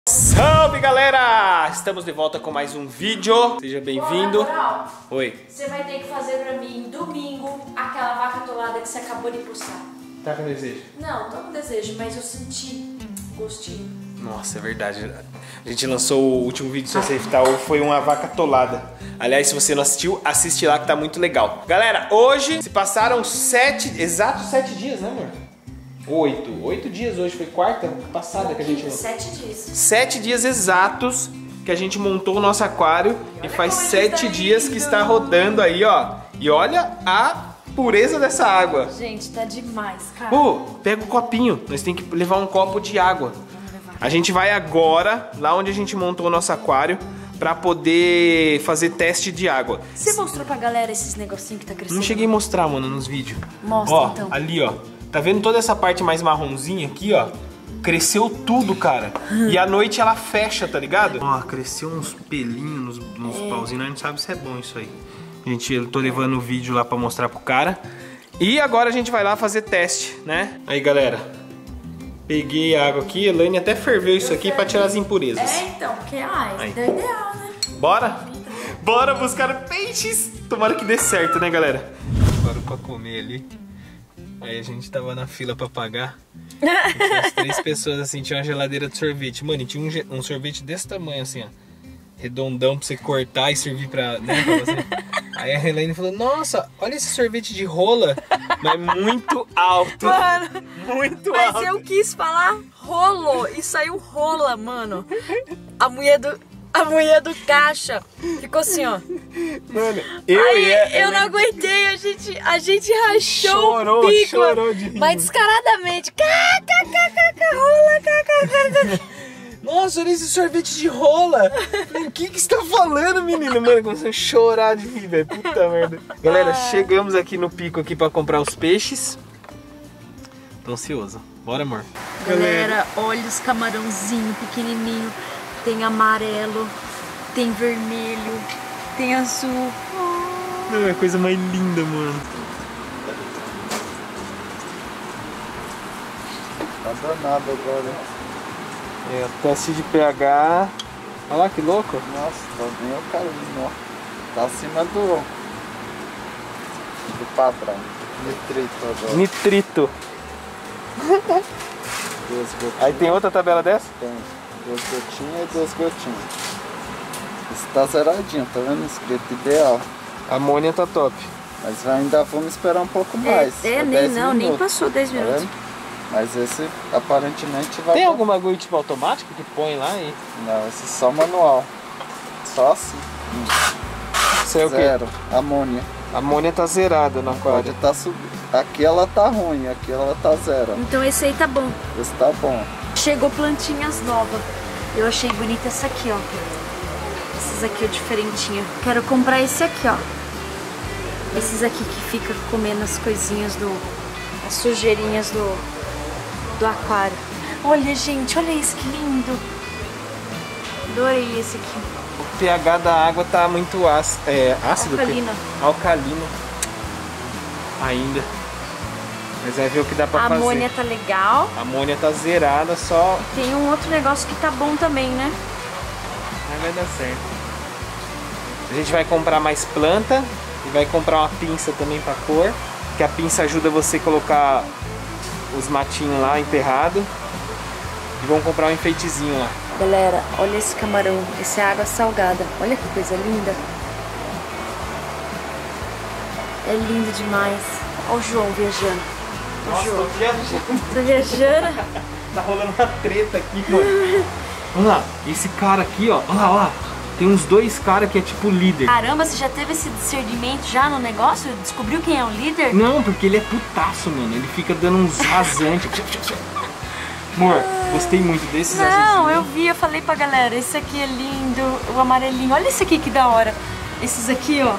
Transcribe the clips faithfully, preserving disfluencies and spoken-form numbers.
Salve galera! Estamos de volta com mais um vídeo. Seja bem-vindo. Oi. Você vai ter que fazer pra mim domingo aquela vaca atolada que você acabou de postar. Tá com desejo? Não, tô com desejo, mas eu senti gostinho. Nossa, é verdade. A gente lançou o último vídeo do C F Tal, foi uma vaca atolada. Aliás, se você não assistiu, assiste lá que tá muito legal. Galera, hoje se passaram sete, exatos sete dias, né, amor? Oito. Oito dias hoje, foi quarta passada que a gente... Sete dias. Sete dias exatos que a gente montou o nosso aquário e faz sete dias que está rodando aí, ó. E olha a pureza dessa água. Gente, tá demais, cara. Ô, pega o copinho, nós temos que levar um copo de água. A gente vai agora, lá onde a gente montou o nosso aquário, pra poder fazer teste de água. Você mostrou pra galera esses negocinhos que tá crescendo? Não cheguei a mostrar, mano, nos vídeos. Mostra, ó, então. Ali, ó. Tá vendo toda essa parte mais marronzinha aqui, ó? Cresceu tudo, cara. E à noite ela fecha, tá ligado? Ó, cresceu uns pelinhos nos, nos é. pauzinhos. A gente sabe se é bom isso aí. Gente, eu tô levando o vídeo lá pra mostrar pro cara. E agora a gente vai lá fazer teste, né? Aí, galera. Peguei a água aqui. A Elaine até ferveu isso aqui pra tirar as impurezas. É, então. Porque, ah, isso é ideal, né? Bora? Bora buscar peixes. Tomara que dê certo, né, galera? Parou pra comer ali. Aí a gente tava na fila pra pagar. E tinha umas três pessoas assim, tinha uma geladeira de sorvete. Mano, e tinha um, um sorvete desse tamanho assim, ó. Redondão pra você cortar e servir pra, né, pra você. Aí a Helene falou, nossa, olha esse sorvete de rola. Mas muito alto. Mano, muito mas alto. Mas eu quis falar rolo e saiu rola, mano. A mulher do... A mulher do caixa ficou assim, ó. Mano, eu Aí, e a, eu não aguentei, a gente, a gente rachou chorou, o bico. Chorou de rir. Mas descaradamente. Rola, nossa, olha esse sorvete de rola. O que que você tá falando, menino? Mano, começou a chorar de rir, velho. Puta merda. Galera, ah. chegamos aqui no pico aqui pra comprar os peixes. Tô ansioso. Bora, amor. Galera, olha os camarãozinhos pequenininho. Tem amarelo, tem vermelho, tem azul. Oh. Não, é a coisa mais linda, mano. Tá danado agora. É, teste de pH. Olha lá que louco. Nossa, tá bem o carinho, ó. Tá acima do, do padrão. Nitrito agora. Nitrito. Duas gotinhas. Aí tem outra tabela dessa? Tem. Duas gotinhas e duas gotinhas. Esse tá zeradinho, tá vendo? Escrito ideal. A amônia tá top. Mas ainda vamos esperar um pouco mais. É, é nem, não, nem passou dez minutos. Tá, mas esse aparentemente vai... Tem algum bagulho tipo automático que põe lá e... Não, esse é só manual. Só assim. Isso é o quê? Zero. Amônia. A amônia tá zerada na aquário. Pode tá subindo. Aqui ela tá ruim, aqui ela tá zero. Então esse aí tá bom. Esse tá bom. Chegou plantinhas novas. Eu achei bonita essa aqui, ó. Essas aqui, ó, diferentinha. Quero comprar esse aqui, ó. Esses aqui que fica comendo as coisinhas do... As sujeirinhas do... Do aquário. Olha, gente, olha isso, que lindo. Adorei esse aqui. O pH da água tá muito ácido. É, ácido? Alcalino. Alcalino. Ainda. Mas vai ver o que dá pra a fazer. A amônia tá legal. A amônia tá zerada, só... Tem um outro negócio que tá bom também, né? Mas vai dar certo. A gente vai comprar mais planta e vai comprar uma pinça também pra cor. Que a pinça ajuda você a colocar os matinhos lá enterrado. E vamos comprar um enfeitezinho lá. Galera, olha esse camarão. Esse é água salgada. Olha que coisa linda. É lindo demais. Olha o João viajando. Nossa, tô viajando. Tô viajando. Tá rolando uma treta aqui, mano. Olha lá, esse cara aqui, ó. Olha lá, olha lá. Tem uns dois caras que é tipo líder. Caramba, você já teve esse discernimento já no negócio? Descobriu quem é o líder? Não, porque ele é putaço, mano. Ele fica dando uns rasantes. Amor, gostei muito desses. Não, eu vi, eu falei pra galera. Esse aqui é lindo, o amarelinho. Olha esse aqui que da hora. Esses aqui, ó.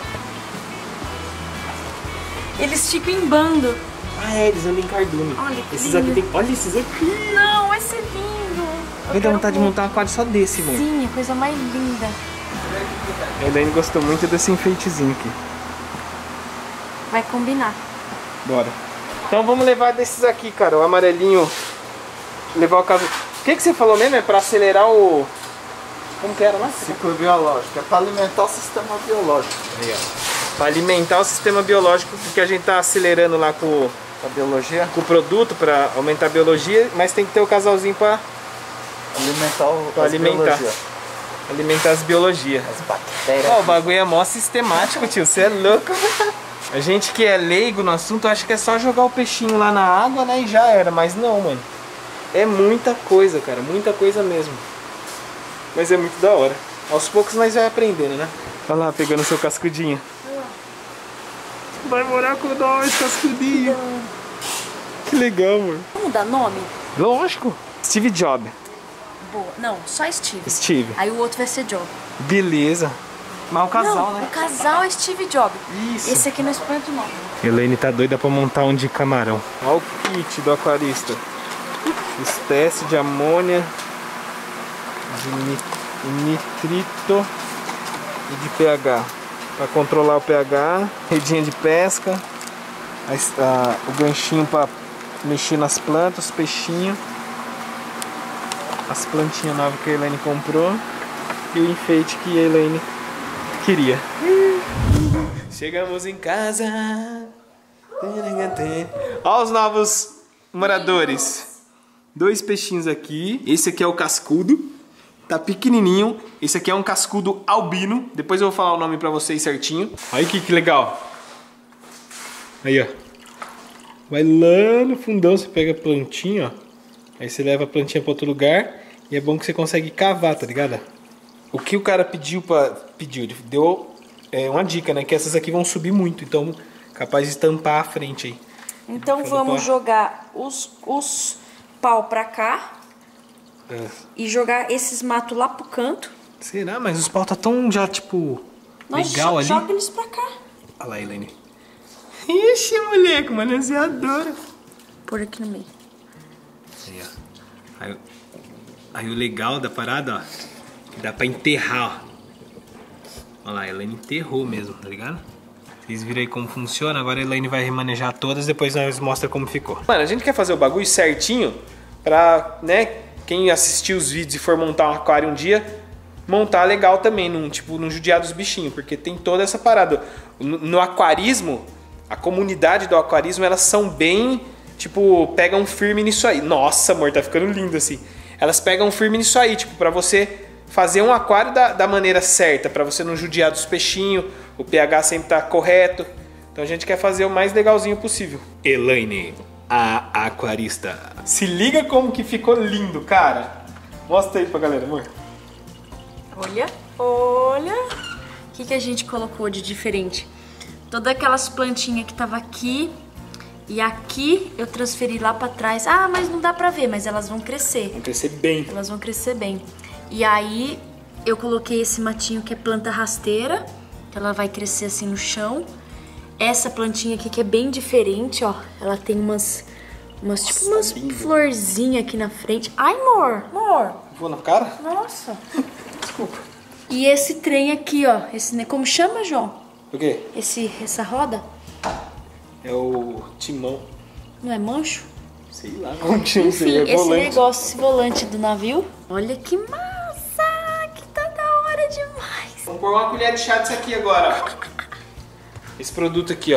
Eles ficam em bando. Ah, é, eles andam em cardume. Olha que esses lindo. aqui tem... Olha esses aqui. Não, esse é lindo. Eu dá vontade de montar um aquário só desse, mano. Sim, a coisa mais linda. A Elaine gostou muito desse enfeitezinho aqui. Vai combinar. Bora. Então vamos levar desses aqui, cara. O amarelinho. Levar o caso. O que, que você falou mesmo? É pra acelerar o... Como que era lá? Ciclo biológico. É pra alimentar o sistema biológico. Aí, ó. Pra alimentar o sistema biológico, porque a gente tá acelerando lá com, A biologia? com o produto pra aumentar a biologia, mas tem que ter o casalzinho pra Alimentar o Pra as alimentar. biologia. alimentar as biologias. As bactérias. Ó, o bagulho é mó sistemático, tio. Você é louco. A gente que é leigo no assunto, acha que é só jogar o peixinho lá na água, né? E já era. Mas não, mano. É muita coisa, cara. Muita coisa mesmo. Mas é muito da hora. Aos poucos nós vai aprendendo, né? Olha lá, pegando seu cascudinho. Vai morar com nós, cascudinho. Que legal, mano. Vamos dar nome? Lógico. Steve Jobs. Boa. Não, só Steve. Steve. Aí o outro vai ser Job. Beleza. Mas o casal, Não, né? o casal é Steve Jobs. Isso. Esse aqui não expõe o nome. Elaine tá doida pra montar um de camarão. Olha o kit do aquarista. Os testes de amônia, de ni- nitrito e de pH. Pra controlar o pH, redinha de pesca, a es- a- o ganchinho pra mexer nas plantas, os peixinhos, as plantinhas novas que a Elaine comprou e o enfeite que a Elaine queria. Chegamos em casa. Olha os novos moradores. Dois peixinhos aqui. Esse aqui é o cascudo. Tá pequenininho. Esse aqui é um cascudo albino. Depois eu vou falar o nome pra vocês certinho. Olha aqui que legal. Aí, ó. Vai lá no fundão, você pega a plantinha, ó. Aí você leva a plantinha pra outro lugar. E é bom que você consegue cavar, tá ligado? O que o cara pediu pra... Pediu, ele deu é, uma dica, né? Que essas aqui vão subir muito. Então, capaz de tampar a frente aí. Então Quando vamos pode. jogar os, os pau pra cá É. e jogar esses matos lá pro canto. Será? Mas os pau tá tão já, tipo, Nós legal jo- ali. joga eles pra cá. Olha lá, Elaine. Ixi, moleque, manuseadora. Por aqui no meio. Aí, ó. Aí, aí o legal da parada, ó, que dá pra enterrar, ó. Olha lá, a Elaine enterrou mesmo, tá ligado? Vocês viram aí como funciona, agora a Elaine vai remanejar todas, depois nós mostra como ficou. Mano, a gente quer fazer o bagulho certinho pra, né, quem assistir os vídeos e for montar um aquário um dia, montar legal também, num, tipo, não judiar dos bichinhos, porque tem toda essa parada. No, no aquarismo, a comunidade do aquarismo, elas são bem, tipo, pegam firme nisso aí. Nossa, amor, tá ficando lindo assim. Elas pegam firme nisso aí, tipo, pra você fazer um aquário da, da maneira certa, pra você não judiar dos peixinhos, o pH sempre tá correto. Então a gente quer fazer o mais legalzinho possível. Elaine, a aquarista. Se liga como que ficou lindo, cara. Mostra aí pra galera, amor. Olha, olha. O que, que a gente colocou de diferente? Todas aquelas plantinhas que tava aqui e aqui eu transferi lá pra trás. Ah, mas não dá pra ver, mas elas vão crescer. Vão crescer bem. Elas vão crescer bem. E aí eu coloquei esse matinho que é planta rasteira, que ela vai crescer assim no chão. Essa plantinha aqui que é bem diferente, ó. Ela tem umas, umas tipo umas lindo. florzinhas aqui na frente. Ai, amor, amor. Vou na cara? Nossa. Desculpa. E esse trem aqui, ó. Esse, né, como chama, João? O quê? Esse, essa roda? É o timão. Não é mancho? Sei lá. Não tinha Enfim, é esse volante. negócio, esse volante do navio. Olha que massa! Que tá da hora demais. Vamos pôr uma colher de chá disso aqui agora, ó. Esse produto aqui, ó.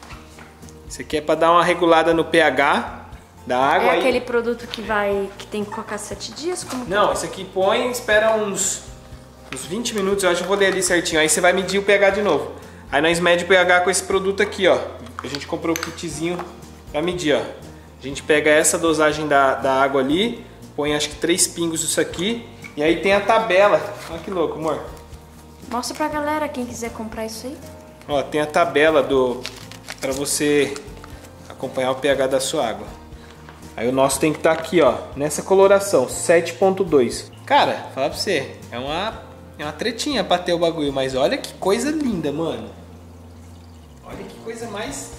Isso aqui é pra dar uma regulada no pH da água. É aí... aquele produto que vai, que tem que colocar sete dias? Como que Não, esse aqui põe, espera uns, uns vinte minutos, eu acho que eu vou ler ali certinho. Aí você vai medir o pH de novo. Aí nós mede o pH com esse produto aqui, ó. A gente comprou o kitzinho pra medir, ó. A gente pega essa dosagem da, da água ali, põe acho que três pingos disso aqui. E aí tem a tabela. Olha que louco, amor. Mostra pra galera quem quiser comprar isso aí. Ó, tem a tabela do para você acompanhar o pH da sua água. Aí o nosso tem que estar aqui, ó, nessa coloração, sete ponto dois. Cara, falar pra você, é uma, é uma tretinha pra ter o bagulho, mas olha que coisa linda, mano. Olha que coisa mais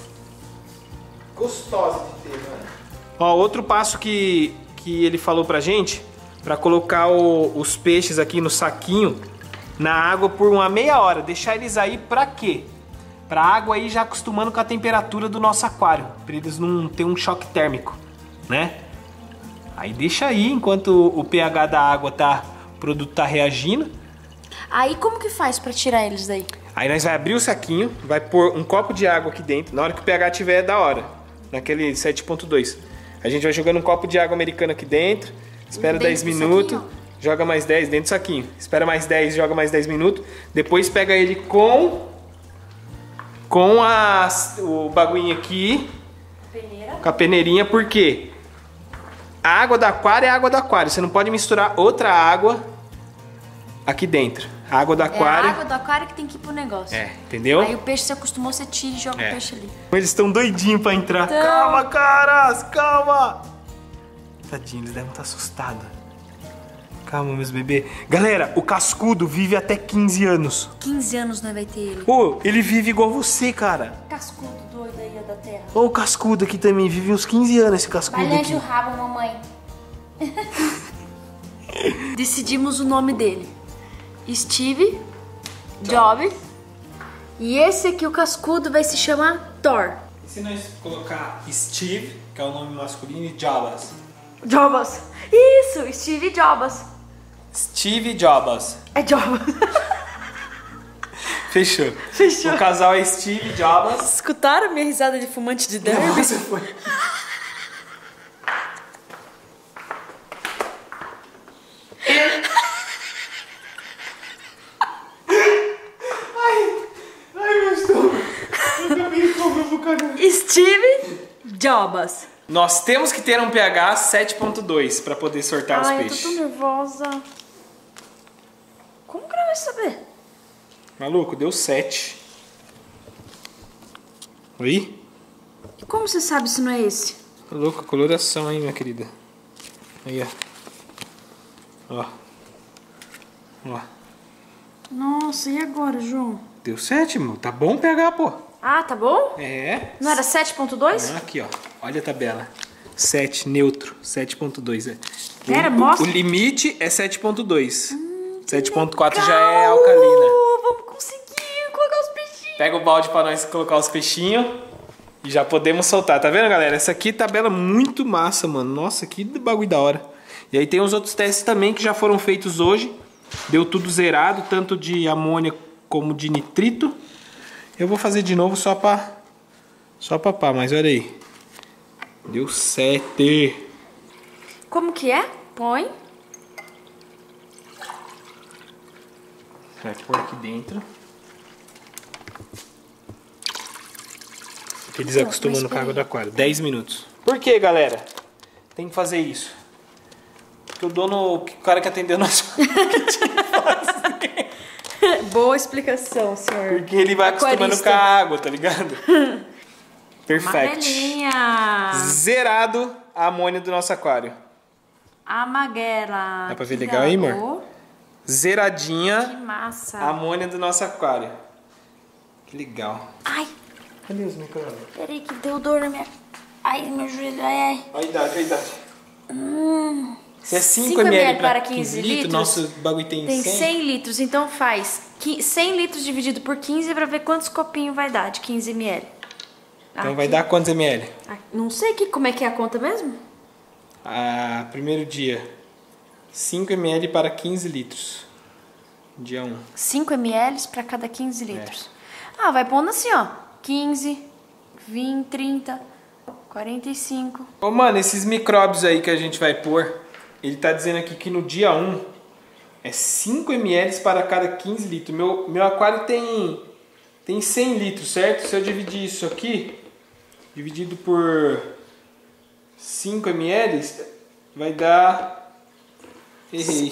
gostosa de ter, mano. Ó, outro passo que, que ele falou pra gente, pra colocar o, os peixes aqui no saquinho, na água por uma meia hora. Deixar eles aí pra quê? Pra água aí já acostumando com a temperatura do nosso aquário, pra eles não ter um choque térmico, né? Aí deixa aí enquanto o pH da água tá, o produto tá reagindo. Aí como que faz pra tirar eles daí? Aí nós vai abrir o saquinho, vai pôr um copo de água aqui dentro. Na hora que o pH tiver é da hora, naquele sete ponto dois. A gente vai jogando um copo de água americana aqui dentro, espera Dentro dez do minutos, saquinho? joga mais dez dentro do saquinho. Espera mais dez, joga mais dez minutos. Depois pega ele com com a, o bagulhinho aqui, Peneira. com a peneirinha, por quê? A água do aquário é a água do aquário. Você não pode misturar outra água aqui dentro. A água do aquário... É a água do aquário que tem que ir pro negócio. É, entendeu? Aí o peixe se acostumou, você tira e joga É. o peixe ali. Eles estão doidinhos pra entrar. Então- Calma, caras, calma. Tadinho, eles devem estar assustados. Calma, meus bebês. Galera, o cascudo vive até quinze anos. quinze anos não vai ter ele. Pô, ele vive igual você, cara. Cascudo doido aí, ó, da terra. Ó, o cascudo aqui também vive uns quinze anos, esse cascudo Balhante aqui. o rabo, mamãe. Decidimos o nome dele. Steve, Job. E esse aqui, o cascudo, vai se chamar Thor. E se nós colocar Steve, que é o nome masculino, e Jobas? Jobas. Isso, Steve Jobas. Steve Jobas. É Jobas. Fechou. Fechou. O casal é Steve Jobas. Escutaram minha risada de fumante de derby? Nossa, foi. Ai, meu estômago. Eu acabei de comer um bocadinho. Steve Jobas. Nós temos que ter um pH sete ponto dois para poder sortar os Ai, eu peixes. tô tão nervosa. Como que ela vai saber? Maluco, deu sete. Oi? E como você sabe se não é esse? Maluco, coloração aí, minha querida. Aí, ó. Ó. Ó. Nossa, e agora, João? Deu sete, mano. Tá bom o pH, pô. Ah, tá bom? É. Não era sete ponto dois? Ah, aqui, ó. Olha a tabela. sete, neutro. sete ponto dois. É. O, Pera, o- mostra. O limite é sete ponto dois. sete ponto quatro já é alcalina. Vamos conseguir colocar os peixinhos. Pega o balde pra nós colocar os peixinhos. E já podemos soltar. Tá vendo, galera? Essa aqui tabela muito massa, mano. Nossa, que bagulho da hora. E aí tem os outros testes também que já foram feitos hoje. Deu tudo zerado, tanto de amônia como de nitrito. Eu vou fazer de novo só pra... Só pra pá, mas olha aí. Deu sete. Como que é? Põe. Vai pôr aqui dentro. Porque eles Então, acostumam mas no peraí. cargo do aquário. dez minutos. Por que, galera? Tem que fazer isso. Porque o dono, o cara que atendeu nosso... Boa explicação, senhor. Porque ele vai acostumando Aquarista. com a água, tá ligado? Perfect. Amarelinha. Zerado a amônia do nosso aquário. A maguela. Dá pra ver Que legal aí, amor? amor. Que Zeradinha massa. a amônia do nosso aquário. Que legal. Ai, Cadê os microfones? peraí que deu dor na minha... Ai, meu joelho, ai, ai. Olha a idade, olha a idade. Hum. Se é cinco cinco mililitros mililitros para quinze litros, nosso bagulho tem, Tem cem. cem litros, então faz qui- cem litros dividido por quinze pra ver quantos copinhos vai dar de quinze mililitros. Então vai dar quantos ml? Não sei que, como é que é a conta mesmo. Ah, primeiro dia. cinco mililitros para quinze litros. Dia um. cinco mililitros para cada quinze litros. Ah, vai pondo assim, ó. quinze, vinte, trinta, quarenta e cinco. Ô, mano, esses micróbios aí que a gente vai pôr, ele tá dizendo aqui que no dia um é cinco mililitros para cada quinze litros. Meu, meu aquário tem, tem cem litros, certo? Se eu dividir isso aqui, dividido por cinco mililitros, vai dar... Errei.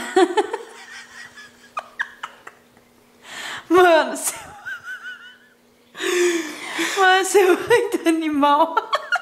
Mano, você... Mano, você é muito animal.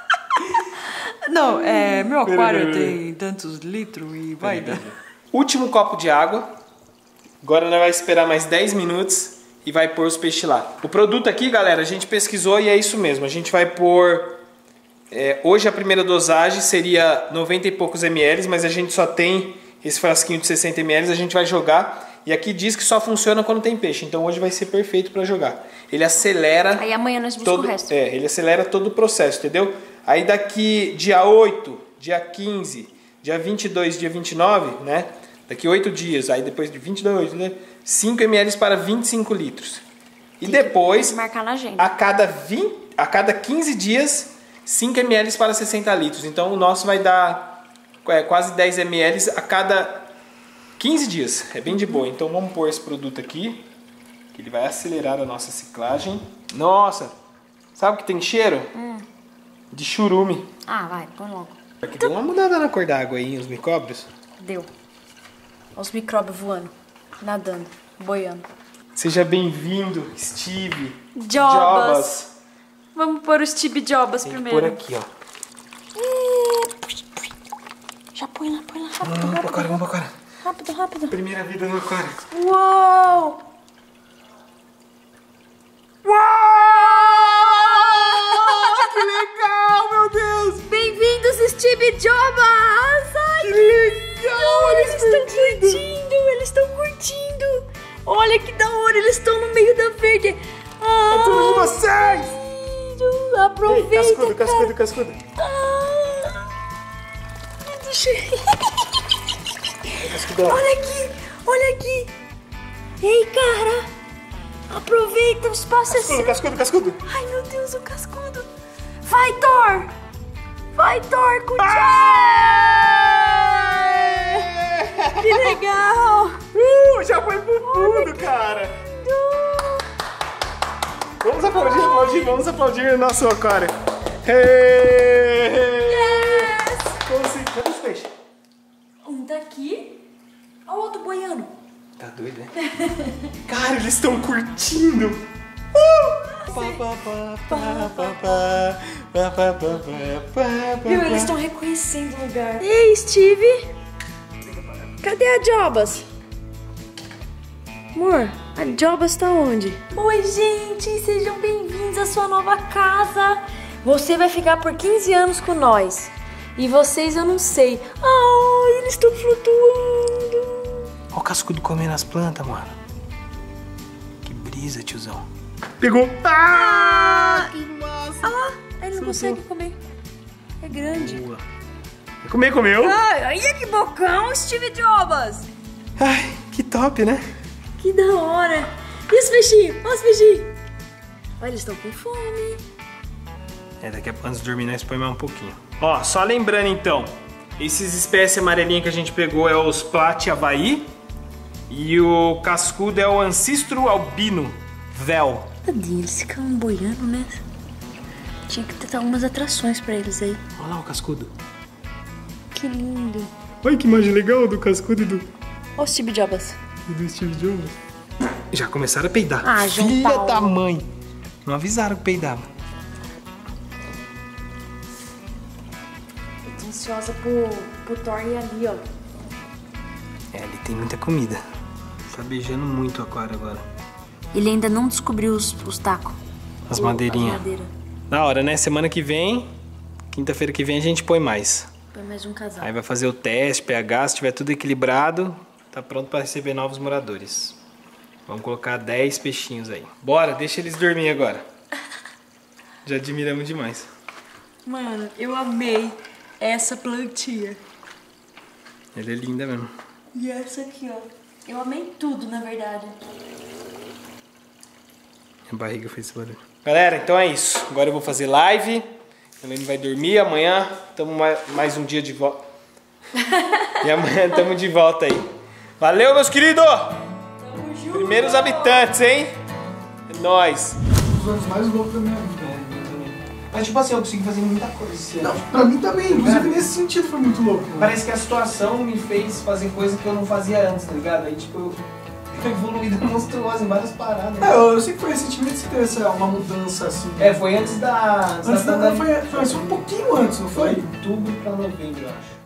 Não, é... Meu aquário tem tantos litros e vai dar... Último copo de água. Agora nós vamos esperar mais dez minutos e vai pôr os peixes lá. O produto aqui, galera, a gente pesquisou e é isso mesmo. A gente vai pôr... É, hoje a primeira dosagem seria noventa e poucos ml, mas a gente só tem esse frasquinho de sessenta mililitros. A gente vai jogar e aqui diz que só funciona quando tem peixe. Então hoje vai ser perfeito para jogar. Ele acelera... Aí amanhã nós buscamos todo, o resto. É, ele acelera todo o processo, entendeu? Aí daqui dia oito, dia quinze, dia vinte e dois, dia vinte e nove, né? Daqui oito dias, aí depois de vinte e dois, né? cinco mililitros para vinte e cinco litros. E Tem depois, que marcar na agenda. a cada, vinte, a cada quinze dias, cinco mililitros para sessenta litros. Então o nosso vai dar é, quase dez mililitros a cada quinze dias. É bem de boa. Então vamos pôr esse produto aqui, que ele vai acelerar a nossa ciclagem. Nossa! Sabe o que tem cheiro? Hum. De churume. Ah, vai, põe logo. Aqui deu uma mudada na cor da água aí, os micróbios. Deu. Olha os micróbios voando, nadando, boiando. Seja bem-vindo, Steve Jobs. Jobs. Vamos pôr o Steve Jobs Tem que primeiro. pôr aqui, ó. Já põe lá, põe lá, rápido, Vamos pro rápido. aquário, vamos pro aquário. Rápido, rápido. Primeira vida no aquário. Uou! Que legal, meu Deus! Bem-vindos, Steve Jobs! Ai, Que legal! eles estão curtindo, eles estão curtindo. Olha que da hora, eles estão no meio da verde. Ah, É tudo de vocês! aproveita, Ei, cascudo, cara. cascudo, cascudo. Ah, deixa eu... Cascudão. Olha aqui, olha aqui. Ei, cara. Aproveita, o espaço é Cascudo, seu. cascudo, cascudo. Ai, meu Deus, o cascudo. Vai, Thor. Vai, Thor, com o Que legal. Uh, já foi pro fundo, cara. Vamos aplaudir, aplaudir, vamos aplaudir o nosso aquário. Hey! Yes. Consegui. Cadê os peixes? Um daqui. Olha o outro boiando. Tá doido, né? Cara, eles estão curtindo. Viu? Eles estão reconhecendo o lugar. Ei, Steve. Cadê a Jobs? Amor, a Jobs tá onde? Oi, gente. Sejam bem-vindos à sua nova casa. Você vai ficar por quinze anos com nós. E vocês eu não sei. Ai, eles estão flutuando. Olha o cascudo comendo as plantas, mano. Que brisa, tiozão. Pegou. Ah, que massa. Ah lá, ele não consegue comer. É grande. Boa. Vai comer, comeu. Ai, olha que bocão, Steve Jobs. Ai, que top, né? Que da hora. E os peixinhos? Olha os peixinhos. Olha, eles estão com fome. É, daqui a pouco antes de dormir nós põe mais um pouquinho. Ó, só lembrando então, esses espécies amarelinhas que a gente pegou é os Plate Havaí e o cascudo é o Ancistro Albino Vel. Tadinho, eles ficam boiando, né? Tinha que ter umas atrações pra eles aí. Olha lá o cascudo. Que lindo. Olha que imagem legal do cascudo e do, Olha o Steve Jobs. e do Steve Jobs. Já começaram a peidar. Ah, João Filha Paulo. da mãe. Não avisaram que peidava. Eu tô ansiosa pro, pro Thor ir ali, ó. É, ali tem muita comida. Tá beijando muito o aquário agora. Ele ainda não descobriu os, os tacos. As O- madeirinhas. As madeiras. Da hora, né? Semana que vem, quinta-feira que vem, a gente põe mais. Põe mais um casal. Aí vai fazer o teste, pH, se tiver tudo equilibrado, tá pronto para receber novos moradores. Vamos colocar dez peixinhos aí. Bora, deixa eles dormir agora. Já admiramos demais. Mano, eu amei essa plantinha. Ela é linda mesmo. E essa aqui, ó. Eu amei tudo, na verdade. Minha barriga fez esse barulho. Galera, então é isso. Agora eu vou fazer live. A Helene vai dormir. Amanhã estamos mais um dia de volta. E amanhã estamos de volta aí. Valeu, meus queridos! Tamo junto! Primeiros habitantes, hein? É nóis. Os anos mais loucos da minha vida. Mas tipo assim, eu consegui fazer muita coisa esse ano. Não, pra mim também, inclusive nesse sentido foi muito louco. Parece que a situação me fez fazer coisa que eu não fazia antes, tá ligado? Aí tipo, eu fui evoluído monstruoso em várias paradas. É, eu sei que foi recentemente que você teve essa, uma mudança assim. É, foi antes da... Antes da, foi, foi, foi um pouquinho antes, não Foi foi? outubro pra novembro, eu acho.